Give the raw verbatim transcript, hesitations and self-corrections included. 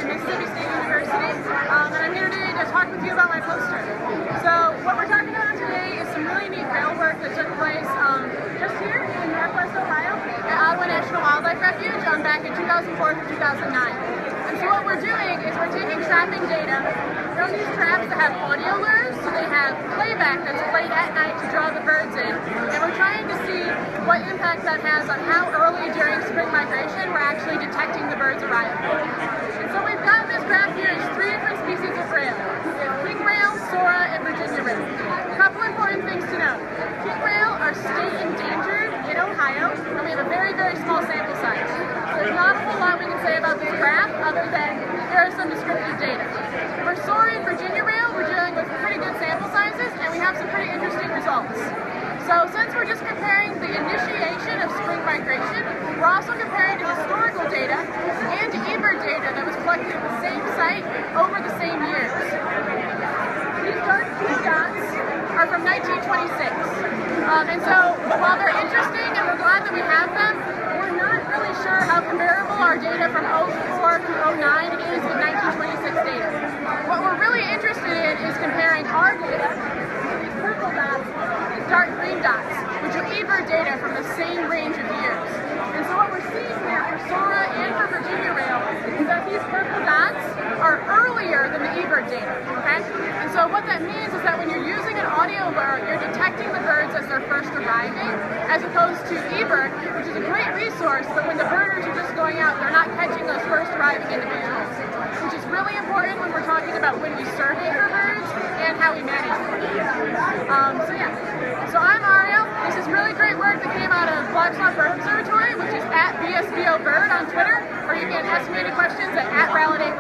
Mississippi State University, um, and I'm here today to talk with you about my poster. So what we're talking about today is some really neat rail work that took place um, just here in Northwest Ohio at Ottawa National Wildlife Refuge um, back in two thousand four through two thousand nine. And so what we're doing is we're taking trapping data from these traps that have audio lures, so they have playback that's played at night to draw the birds in, and we're trying to see what impact that has on how early during spring migration we're actually detecting the birds arriving. And so we've got this graph here is three different species of rail. We have king rail, sora, and Virginia rail. A couple important things to note. King rail are state endangered in Ohio, and we have a very, very small sample size. So there's not a whole lot we can say about this graph other than here are some descriptive data. For sora and Virginia rail, we're dealing with pretty good sample sizes, and we have some pretty interesting results. So since we're just comparing the initiation of spring migration, we're also comparing to historical data and to eBird data that was collected at the same site over the same years. These dark blue dots are from nineteen twenty-six. Um, and so while they're interesting and we're glad that we have them, we're not really sure how comparable our data from oh four through oh nine is with nineteen twenty-six data. What we're really interested in is comparing our data, these purple dots, these dark green dots, which are eBird data from the same range of years. And so what we're seeing here for sora and for Virginia rail is that these purple dots are earlier than the eBird data, okay? And so what that means is that when you're using an audio lure, you're detecting the birds as they're first arriving, as opposed to eBird, which is a great resource, but when the birders are just going out, they're not catching those first arriving individuals, which is really important when we're talking about when we survey for birds and how we manage them. Um, so yeah, so I'm Auriel. This is really great work that came out of Black Swamp Bird Observatory, which is at B S B O Bird on Twitter, or you can ask me any questions at, at Validate